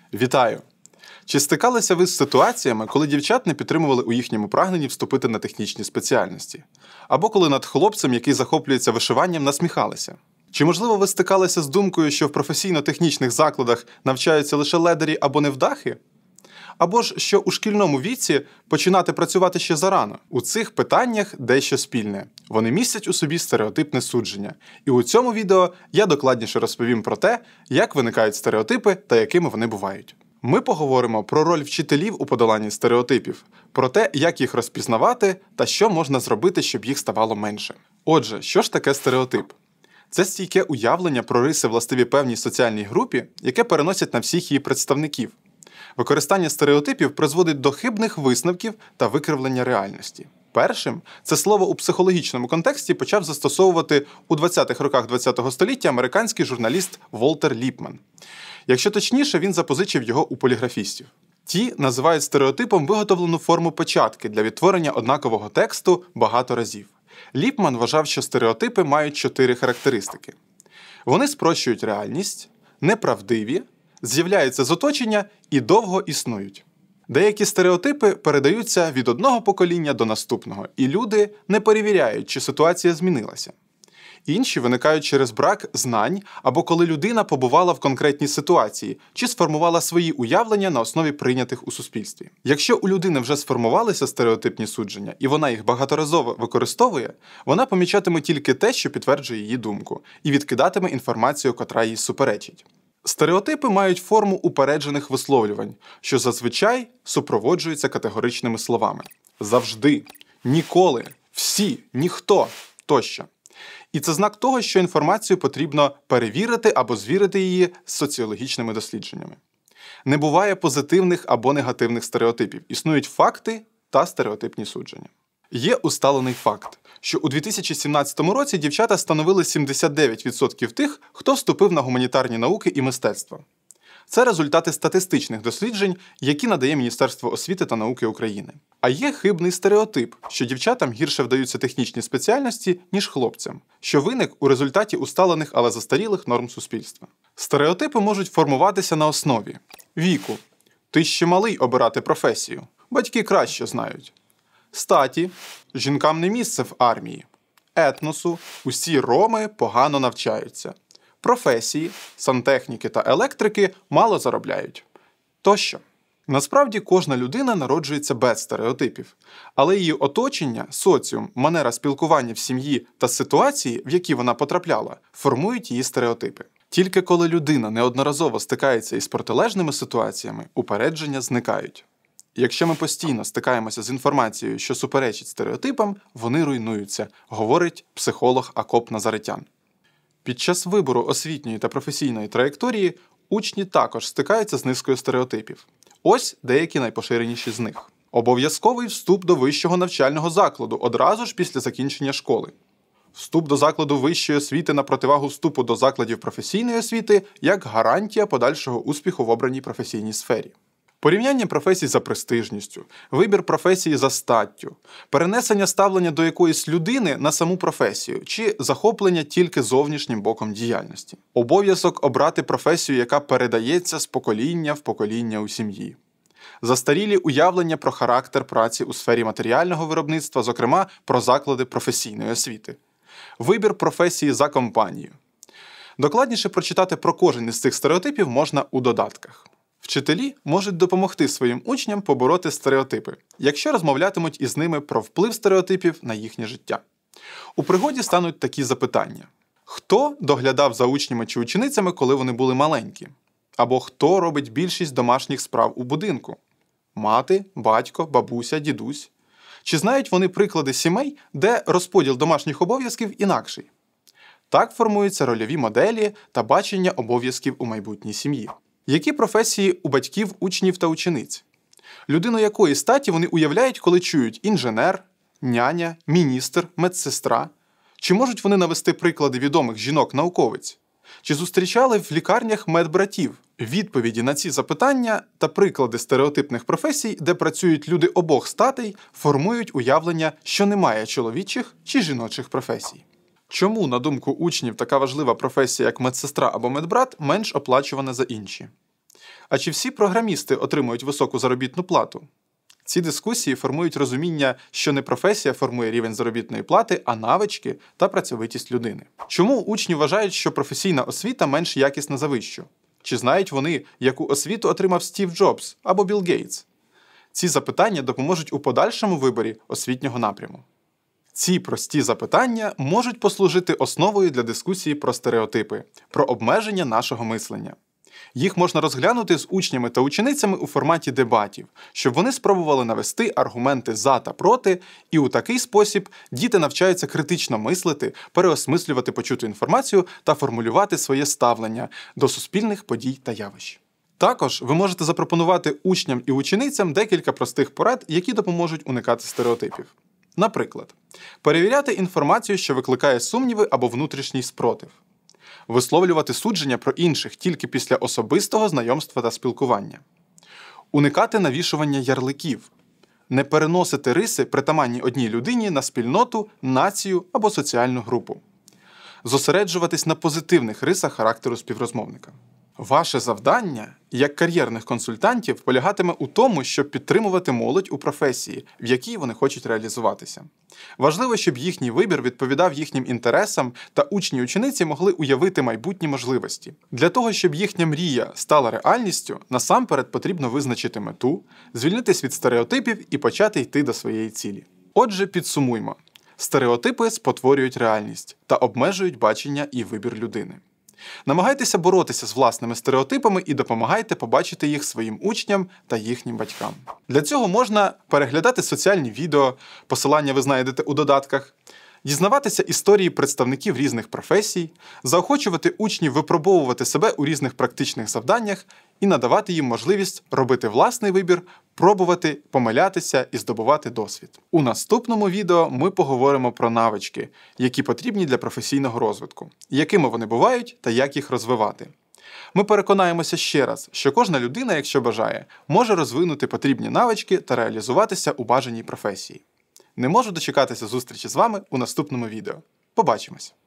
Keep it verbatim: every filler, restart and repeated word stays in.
Вітаю! Чи стикалися ви з ситуаціями, коли дівчат не підтримували у їхньому прагненні вступити на технічні спеціальності? Або коли над хлопцем, який захоплюється вишиванням, насміхалися? Чи, можливо, ви стикалися з думкою, що в професійно-технічних закладах навчаються лише ледарі або невдахи? Або ж, що у шкільному віці починати працювати ще зарано? У цих питаннях дещо спільне. Вони містять у собі стереотипне судження. І у цьому відео я докладніше розповім про те, як виникають стереотипи та якими вони бувають. Ми поговоримо про роль вчителів у подоланні стереотипів, про те, як їх розпізнавати та що можна зробити, щоб їх ставало менше. Отже, що ж таке стереотип? Це стійке уявлення про риси, властиві певній соціальній групі, яке переносять на всіх її представників. Використання стереотипів призводить до хибних висновків та викривлення реальності. Першим це слово у психологічному контексті почав застосовувати у двадцятих роках ХХ століття американський журналіст Волтер Ліпман. Якщо точніше, він запозичив його у поліграфістів. Ті називають стереотипом виготовлену форму печатки для відтворення однакового тексту багато разів. Ліпман вважав, що стереотипи мають чотири характеристики. Вони спрощують реальність, неправдиві, з'являються з оточення і довго існують. Деякі стереотипи передаються від одного покоління до наступного, і люди не перевіряють, чи ситуація змінилася. Інші виникають через брак знань або коли людина побувала в конкретній ситуації чи сформувала свої уявлення на основі прийнятих у суспільстві. Якщо у людини вже сформувалися стереотипні судження, і вона їх багаторазово використовує, вона помічатиме тільки те, що підтверджує її думку, і відкидатиме інформацію, котра їй суперечить. Стереотипи мають форму упереджених висловлювань, що зазвичай супроводжуються категоричними словами. Завжди, ніколи, всі, ніхто тощо. І це знак того, що інформацію потрібно перевірити або звірити її з соціологічними дослідженнями. Не буває позитивних або негативних стереотипів. Існують факти та стереотипні судження. Є усталений факт, що у дві тисячі сімнадцятому році дівчата становили сімдесят дев'ять відсотків тих, хто вступив на гуманітарні науки і мистецтво. Це результати статистичних досліджень, які надає Міністерство освіти та науки України. А є хибний стереотип, що дівчатам гірше вдаються технічні спеціальності, ніж хлопцям, що виник у результаті усталених, але застарілих норм суспільства. Стереотипи можуть формуватися на основі віку. Ти ще малий обирати професію. Батьки краще знають. Статі. Жінкам не місце в армії. Етносу. Усі роми погано навчаються. Професії, сантехніки та електрики мало заробляють. Тощо. Насправді кожна людина народжується без стереотипів, але її оточення, соціум, манера спілкування в сім'ї та ситуації, в які вона потрапляла, формують її стереотипи. Тільки коли людина неодноразово стикається із протилежними ситуаціями, упередження зникають. Якщо ми постійно стикаємося з інформацією, що суперечить стереотипам, вони руйнуються, говорить психолог Акоп Назаретян. Під час вибору освітньої та професійної траєкторії учні також стикаються з низкою стереотипів. Ось деякі найпоширеніші з них. Обов'язковий вступ до вищого навчального закладу одразу ж після закінчення школи. Вступ до закладу вищої освіти на противагу вступу до закладів професійної освіти як гарантія подальшого успіху в обраній професійній сфері. Порівняння професій за престижністю, вибір професії за статтю, перенесення ставлення до якоїсь людини на саму професію чи захоплення тільки зовнішнім боком діяльності. Обов'язок обрати професію, яка передається з покоління в покоління у сім'ї. Застарілі уявлення про характер праці у сфері матеріального виробництва, зокрема про заклади професійної освіти. Вибір професії за компанію. Докладніше прочитати про кожен із цих стереотипів можна у додатках. Вчителі можуть допомогти своїм учням побороти стереотипи, якщо розмовлятимуть із ними про вплив стереотипів на їхнє життя. У пригоді стануть такі запитання. Хто доглядав за учнями чи ученицями, коли вони були маленькі? Або хто робить більшість домашніх справ у будинку? Мати, батько, бабуся, дідусь? Чи знають вони приклади сімей, де розподіл домашніх обов'язків інакший? Так формуються рольові моделі та бачення обов'язків у майбутній сім'ї. Які професії у батьків, учнів та учениць? Людину якої статі вони уявляють, коли чують інженер, няня, міністр, медсестра? Чи можуть вони навести приклади відомих жінок-науковиць? Чи зустрічали в лікарнях медбратів? Відповіді на ці запитання та приклади стереотипних професій, де працюють люди обох статей, формують уявлення, що немає чоловічих чи жіночих професій. Чому, на думку учнів, така важлива професія, як медсестра або медбрат, менш оплачувана за інші? А чи всі програмісти отримують високу заробітну плату? Ці дискусії формують розуміння, що не професія формує рівень заробітної плати, а навички та працьовитість людини. Чому учні вважають, що професійна освіта менш якісна за вищу? Чи знають вони, яку освіту отримав Стів Джобс або Білл Гейтс? Ці запитання допоможуть у подальшому виборі освітнього напряму. Ці прості запитання можуть послужити основою для дискусії про стереотипи, про обмеження нашого мислення. Їх можна розглянути з учнями та ученицями у форматі дебатів, щоб вони спробували навести аргументи «за» та «проти», і у такий спосіб діти навчаються критично мислити, переосмислювати почуту інформацію та формулювати своє ставлення до суспільних подій та явищ. Також ви можете запропонувати учням і ученицям декілька простих порад, які допоможуть уникати стереотипів. Наприклад, перевіряти інформацію, що викликає сумніви або внутрішній спротив. Висловлювати судження про інших тільки після особистого знайомства та спілкування. Уникати навішування ярликів. Не переносити риси, притаманні одній людині, на спільноту, націю або соціальну групу. Зосереджуватись на позитивних рисах характеру співрозмовника. Ваше завдання, як кар'єрних консультантів, полягатиме у тому, щоб підтримувати молодь у професії, в якій вони хочуть реалізуватися. Важливо, щоб їхній вибір відповідав їхнім інтересам та учні й учениці могли уявити майбутні можливості. Для того, щоб їхня мрія стала реальністю, насамперед потрібно визначити мету, звільнитись від стереотипів і почати йти до своєї цілі. Отже, підсумуймо. Стереотипи спотворюють реальність та обмежують бачення і вибір людини. Намагайтеся боротися з власними стереотипами і допомагайте побачити їх своїм учням та їхнім батькам. Для цього можна переглядати соціальні відео, посилання ви знайдете у додатках, дізнаватися історії представників різних професій, заохочувати учнів випробовувати себе у різних практичних завданнях і надавати їм можливість робити власний вибір, пробувати, помилятися і здобувати досвід. У наступному відео ми поговоримо про навички, які потрібні для професійного розвитку, якими вони бувають та як їх розвивати. Ми переконаємося ще раз, що кожна людина, якщо бажає, може розвинути потрібні навички та реалізуватися у бажаній професії. Не можу дочекатися зустрічі з вами у наступному відео. Побачимось!